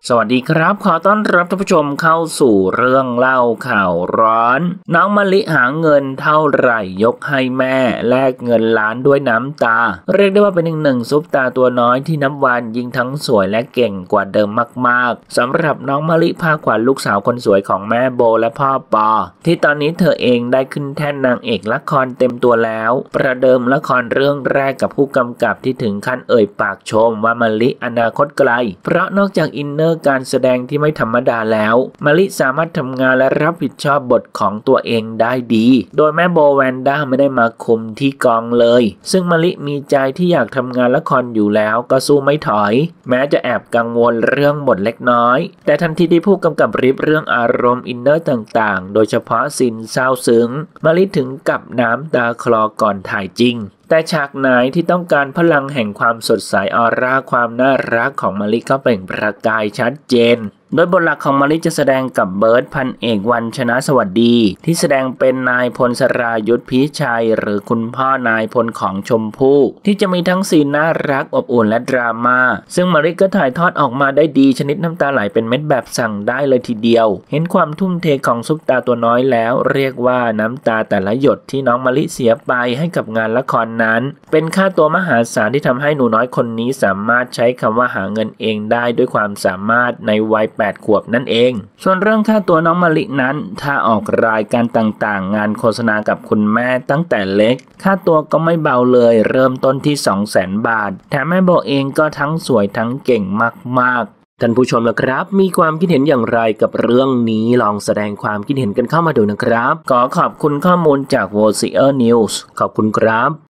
สวัสดีครับขอต้อนรับท่านผู้ชมเข้าสู่เรื่องเล่าข่าวร้อนน้องมะลิหาเงินเท่าไหร่ยกให้แม่แลกเงินล้านด้วยน้ำตาเรียกได้ว่าเป็นอีกหนึ่งซุปตาตัวน้อยที่นับวันยิ่งทั้งสวยและเก่งกว่าเดิมมากๆสำหรับน้องมะลิภาคขวัญลูกสาวคนสวยของแม่โบและพ่อปอที่ตอนนี้เธอเองได้ขึ้นแท่นนางเอกละครเต็มตัวแล้วประเดิมละครเรื่องแรกกับผู้กำกับที่ถึงขั้นเอ่ยปากชมว่ามะลิอนาคตไกลเพราะนอกจากอินเนอร์การแสดงที่ไม่ธรรมดาแล้วมะลิสามารถทำงานและรับผิดชอบบทของตัวเองได้ดีโดยแม่โบแวนด้าไม่ได้มาคุมที่กองเลยซึ่งมะลิมีใจที่อยากทำงานละครอยู่แล้วก็สู้ไม่ถอยแม้จะแอบกังวลเรื่องบทเล็กน้อยแต่ทันทีที่ผู้กำกับริบเรื่องอารมณ์อินเนอร์ต่างๆโดยเฉพาะซีนเศร้าซึ้งมะลิถึงกับน้ำตาคลอก่อนถ่ายจริงแต่ฉากไหนที่ต้องการพลังแห่งความสดใสออร่าความน่ารักของมะลิก็เปล่งประกายชัดเจนโดยบทหลักของมะลิจะแสดงกับเบิร์ตพันเอกวันชนะสวัสดีที่แสดงเป็นนายพลสรายุทธพิชัยหรือคุณพ่อนายพลของชมพู่ที่จะมีทั้งซีนน่ารักอบอุ่นและดราม่าซึ่งมะลิก็ถ่ายทอดออกมาได้ดีชนิดน้ำตาไหลเป็นเม็ดแบบสั่งได้เลยทีเดียวเห็นความทุ่มเทของซุปตาตัวน้อยแล้วเรียกว่าน้ำตาแต่ละหยดที่น้องมะลิเสียไปให้กับงานละครนั้นเป็นค่าตัวมหาศาลที่ทำให้หนูน้อยคนนี้สามารถใช้คำว่าหาเงินเองได้ด้วยความสามารถในวัย8 ขวบนั่นเองส่วนเรื่องค่าตัวน้องมะลินั้นถ้าออกรายการต่างๆงานโฆษณากับคุณแม่ตั้งแต่เล็กค่าตัวก็ไม่เบาเลยเริ่มต้นที่ 200,000 บาทแถมแม่โบเองก็ทั้งสวยทั้งเก่งมากๆท่านผู้ชมนะครับมีความคิดเห็นอย่างไรกับเรื่องนี้ลองแสดงความคิดเห็นกันเข้ามาดูนะครับขอขอบคุณข้อมูลจาก Voiceer News ขอบคุณครับ